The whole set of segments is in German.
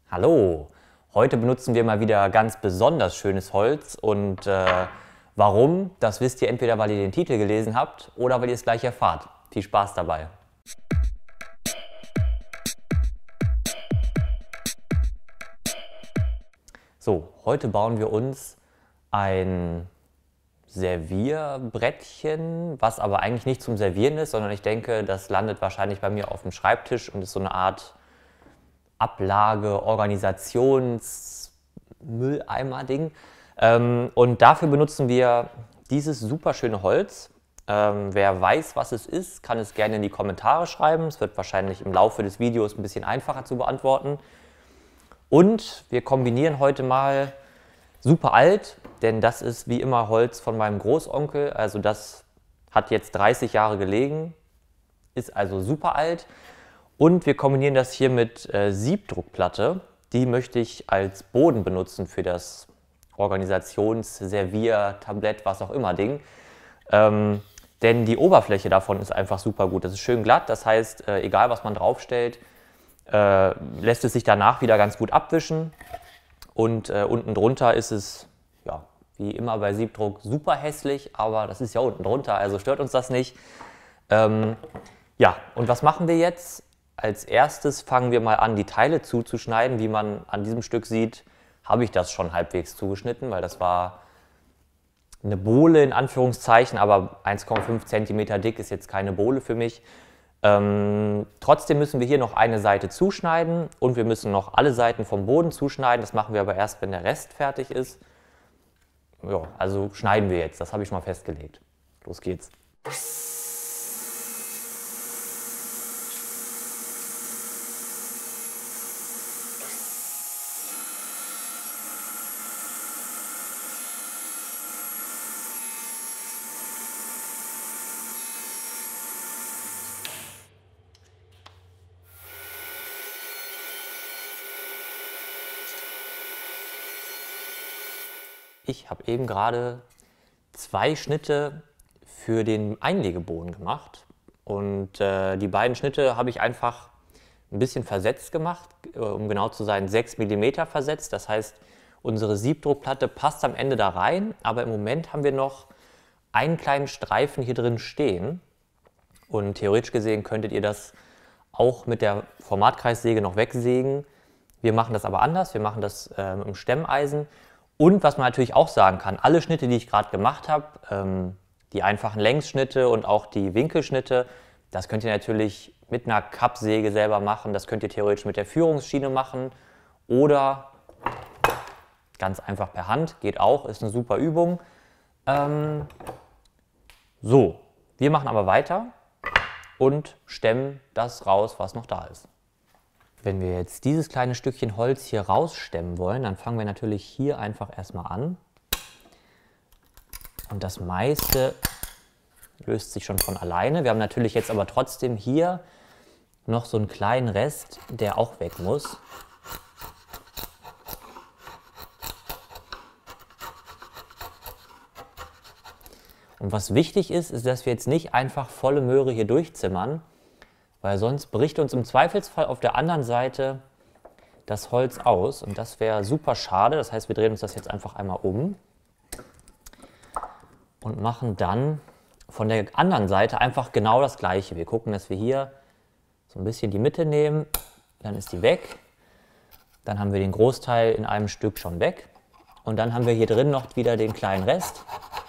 Hallo, heute benutzen wir mal wieder ganz besonders schönes Holz und warum, das wisst ihr entweder, weil ihr den Titel gelesen habt oder weil ihr es gleich erfahrt. Viel Spaß dabei! So, heute bauen wir uns ein Servierbrettchen, was aber eigentlich nicht zum Servieren ist, sondern ich denke, das landet wahrscheinlich bei mir auf dem Schreibtisch und ist so eine Art Ablage, Organisationsmülleimer-Ding. Und dafür benutzen wir dieses super schöne Holz. Wer weiß, was es ist, kann es gerne in die Kommentare schreiben. Es wird wahrscheinlich im Laufe des Videos ein bisschen einfacher zu beantworten. Und wir kombinieren heute mal super alt, denn das ist wie immer Holz von meinem Großonkel. Also das hat jetzt 30 Jahre gelegen, ist also super alt. Und wir kombinieren das hier mit Siebdruckplatte. Die möchte ich als Boden benutzen für das Organisationsservier-Tablett, was auch immer Ding. Denn die Oberfläche davon ist einfach super gut. Das ist schön glatt, das heißt, egal was man draufstellt, lässt es sich danach wieder ganz gut abwischen. Und unten drunter ist es, ja, wie immer bei Siebdruck, super hässlich, aber das ist ja unten drunter, also stört uns das nicht. Ja, und was machen wir jetzt? Als erstes fangen wir mal an, die Teile zuzuschneiden. Wie man an diesem Stück sieht, habe ich das schon halbwegs zugeschnitten, weil das war eine Bohle in Anführungszeichen, aber 1,5 cm dick ist jetzt keine Bohle für mich. Trotzdem müssen wir hier noch eine Seite zuschneiden und wir müssen noch alle Seiten vom Boden zuschneiden. Das machen wir aber erst, wenn der Rest fertig ist. Ja, also schneiden wir jetzt, das habe ich schon mal festgelegt. Los geht's. Ich habe eben gerade 2 Schnitte für den Einlegeboden gemacht und die beiden Schnitte habe ich einfach ein bisschen versetzt gemacht, um genau zu sein 6 mm versetzt. Das heißt, unsere Siebdruckplatte passt am Ende da rein, aber im Moment haben wir noch einen kleinen Streifen hier drin stehen und theoretisch gesehen könntet ihr das auch mit der Formatkreissäge noch wegsägen. Wir machen das aber anders, wir machen das im Stemmeisen. Und was man natürlich auch sagen kann, alle Schnitte, die ich gerade gemacht habe, die einfachen Längsschnitte und auch die Winkelschnitte, das könnt ihr natürlich mit einer Kappsäge selber machen, das könnt ihr theoretisch mit der Führungsschiene machen oder ganz einfach per Hand, geht auch, ist eine super Übung. So, wir machen aber weiter und stemmen das raus, was noch da ist. Wenn wir jetzt dieses kleine Stückchen Holz hier rausstemmen wollen, dann fangen wir natürlich hier einfach erstmal an. Und das meiste löst sich schon von alleine. Wir haben natürlich jetzt aber trotzdem hier noch so einen kleinen Rest, der auch weg muss. Und was wichtig ist, ist, dass wir jetzt nicht einfach volle Möhre hier durchzimmern, weil sonst bricht uns im Zweifelsfall auf der anderen Seite das Holz aus und das wäre super schade. Das heißt, wir drehen uns das jetzt einfach einmal um und machen dann von der anderen Seite einfach genau das Gleiche. Wir gucken, dass wir hier so ein bisschen die Mitte nehmen, dann ist die weg. Dann haben wir den Großteil in einem Stück schon weg und dann haben wir hier drin noch wieder den kleinen Rest,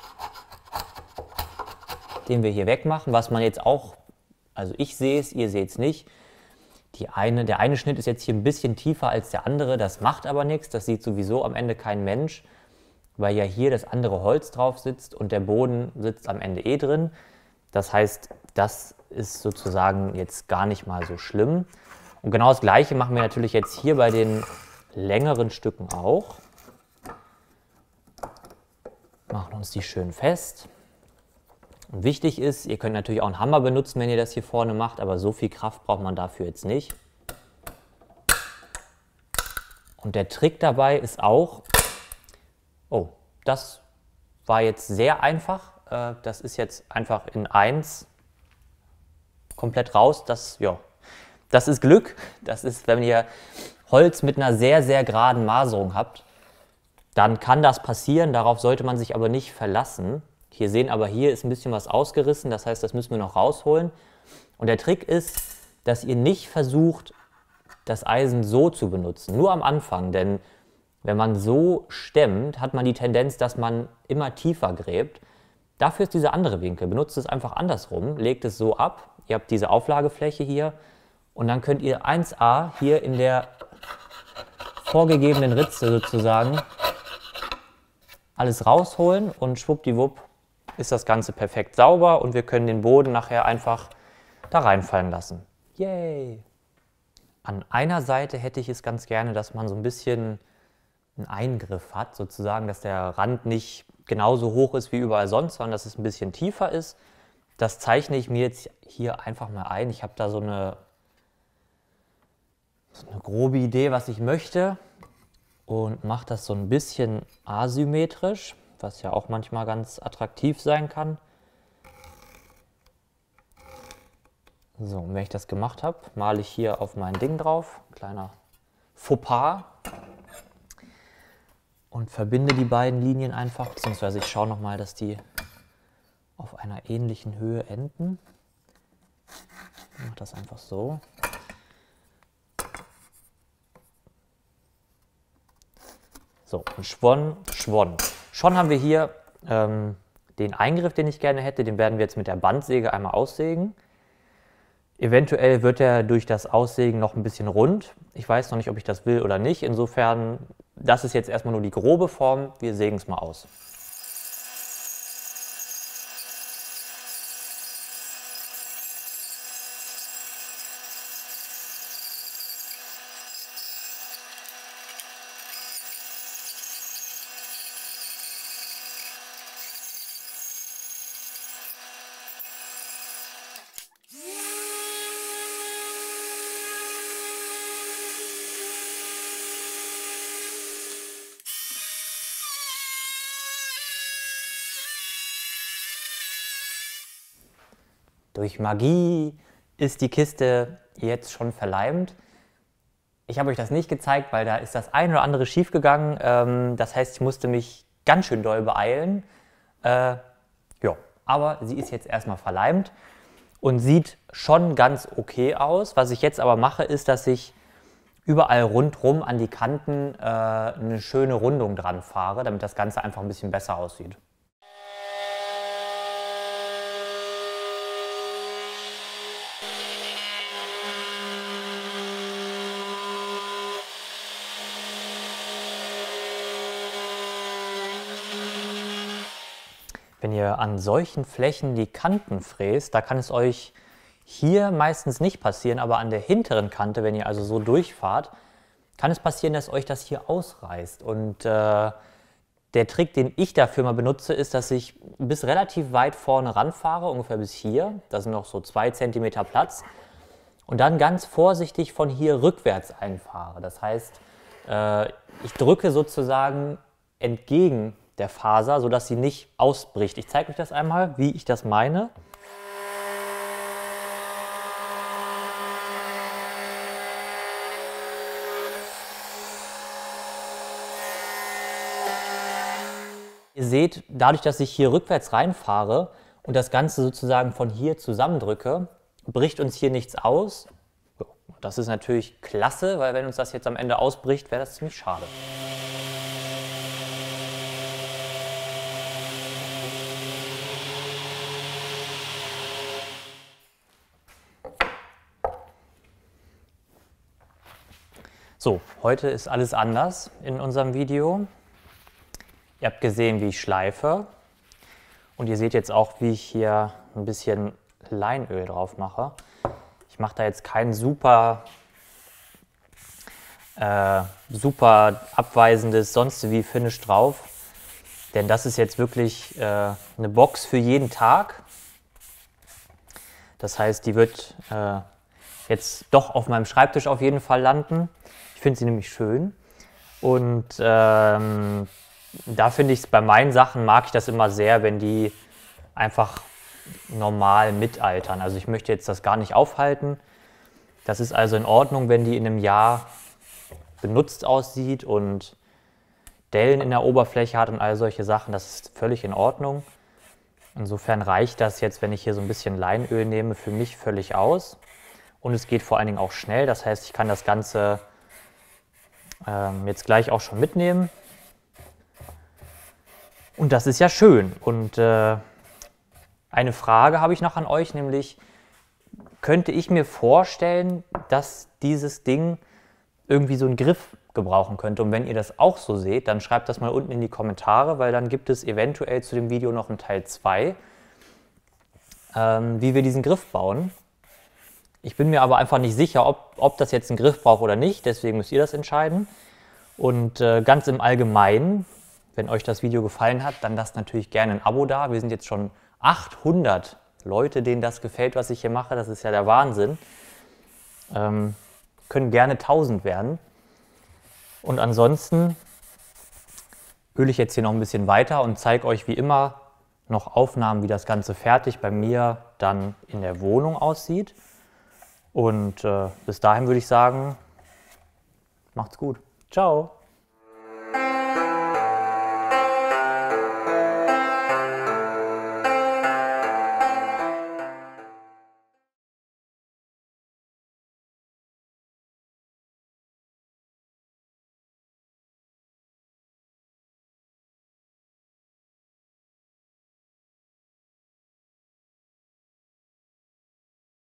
den wir hier wegmachen, was man jetzt auch, also ich sehe es, ihr seht es nicht. Der eine Schnitt ist jetzt hier ein bisschen tiefer als der andere, das macht aber nichts, das sieht sowieso am Ende kein Mensch, weil ja hier das andere Holz drauf sitzt und der Boden sitzt am Ende eh drin. Das heißt, das ist sozusagen jetzt gar nicht mal so schlimm. Und genau das Gleiche machen wir natürlich jetzt hier bei den längeren Stücken auch. Machen uns die schön fest. Und wichtig ist, ihr könnt natürlich auch einen Hammer benutzen, wenn ihr das hier vorne macht, aber so viel Kraft braucht man dafür jetzt nicht. Und der Trick dabei ist auch, oh, das war jetzt sehr einfach, das ist jetzt einfach in 1 komplett raus, das ist Glück, das ist, wenn ihr Holz mit einer sehr, sehr geraden Maserung habt, dann kann das passieren, darauf sollte man sich aber nicht verlassen. Hier sehen aber, hier ist ein bisschen was ausgerissen, das heißt, das müssen wir noch rausholen. Und der Trick ist, dass ihr nicht versucht, das Eisen so zu benutzen, nur am Anfang, denn wenn man so stemmt, hat man die Tendenz, dass man immer tiefer gräbt. Dafür ist dieser andere Winkel. Benutzt es einfach andersrum, legt es so ab. Ihr habt diese Auflagefläche hier und dann könnt ihr 1a hier in der vorgegebenen Ritze sozusagen alles rausholen und schwuppdiwupp ist das Ganze perfekt sauber und wir können den Boden nachher einfach da reinfallen lassen. Yay! An einer Seite hätte ich es ganz gerne, dass man so ein bisschen einen Eingriff hat, sozusagen, dass der Rand nicht genauso hoch ist wie überall sonst, sondern dass es ein bisschen tiefer ist. Das zeichne ich mir jetzt hier einfach mal ein. Ich habe da so eine grobe Idee, was ich möchte und mache das so ein bisschen asymmetrisch, was ja auch manchmal ganz attraktiv sein kann. So, und wenn ich das gemacht habe, male ich hier auf mein Ding drauf, kleiner Fauxpas, und verbinde die beiden Linien einfach, beziehungsweise ich schaue nochmal, dass die auf einer ähnlichen Höhe enden. Ich mache das einfach so. So, und schwonn. Schon haben wir hier den Eingriff, den ich gerne hätte, den werden wir jetzt mit der Bandsäge einmal aussägen. Eventuell wird er durch das Aussägen noch ein bisschen rund. Ich weiß noch nicht, ob ich das will oder nicht. Insofern, das ist jetzt erstmal nur die grobe Form. Wir sägen es mal aus. Durch Magie ist die Kiste jetzt schon verleimt. Ich habe euch das nicht gezeigt, weil da ist das ein oder andere schief gegangen. Das heißt, ich musste mich ganz schön doll beeilen. Ja, aber sie ist jetzt erstmal verleimt und sieht schon ganz okay aus. Was ich jetzt aber mache, ist, dass ich überall rundherum an die Kanten eine schöne Rundung dran fahre, damit das Ganze einfach ein bisschen besser aussieht. Wenn ihr an solchen Flächen die Kanten fräst, da kann es euch hier meistens nicht passieren, aber an der hinteren Kante, wenn ihr also so durchfahrt, kann es passieren, dass euch das hier ausreißt. Und der Trick, den ich dafür mal benutze, ist, dass ich bis relativ weit vorne ranfahre, ungefähr bis hier. Da sind noch so 2 cm Platz. Und dann ganz vorsichtig von hier rückwärts einfahre. Das heißt, ich drücke sozusagen entgegen der Faser, sodass sie nicht ausbricht. Ich zeige euch das einmal, wie ich das meine. Ihr seht, dadurch, dass ich hier rückwärts reinfahre und das Ganze sozusagen von hier zusammendrücke, bricht uns hier nichts aus. Das ist natürlich klasse, weil wenn uns das jetzt am Ende ausbricht, wäre das ziemlich schade. So, heute ist alles anders in unserem Video. Ihr habt gesehen, wie ich schleife und ihr seht jetzt auch, wie ich hier ein bisschen Leinöl drauf mache. Ich mache da jetzt kein super abweisendes sonst wie Finish drauf, denn das ist jetzt wirklich eine Box für jeden Tag. Das heißt, die wird jetzt doch auf meinem Schreibtisch auf jeden Fall landen. Ich finde sie nämlich schön und da finde ich es, bei meinen Sachen mag ich das immer sehr, wenn die einfach normal mitaltern. Also ich möchte jetzt das gar nicht aufhalten. Das ist also in Ordnung, wenn die in einem Jahr benutzt aussieht und Dellen in der Oberfläche hat und all solche Sachen. Das ist völlig in Ordnung. Insofern reicht das jetzt, wenn ich hier so ein bisschen Leinöl nehme, für mich völlig aus. Und es geht vor allen Dingen auch schnell. Das heißt, ich kann das Ganze jetzt gleich auch schon mitnehmen. Und das ist ja schön. Und eine Frage habe ich noch an euch, nämlich, könnte ich mir vorstellen, dass dieses Ding irgendwie so einen Griff gebrauchen könnte? Und wenn ihr das auch so seht, dann schreibt das mal unten in die Kommentare, weil dann gibt es eventuell zu dem Video noch einen Teil 2, wie wir diesen Griff bauen. Ich bin mir aber einfach nicht sicher, ob das jetzt einen Griff braucht oder nicht, deswegen müsst ihr das entscheiden. Und ganz im Allgemeinen, wenn euch das Video gefallen hat, dann lasst natürlich gerne ein Abo da. Wir sind jetzt schon 800 Leute, denen das gefällt, was ich hier mache. Das ist ja der Wahnsinn. Können gerne 1000 werden. Und ansonsten öle ich jetzt hier noch ein bisschen weiter und zeige euch wie immer noch Aufnahmen, wie das Ganze fertig bei mir dann in der Wohnung aussieht. Und bis dahin würde ich sagen, macht's gut. Ciao.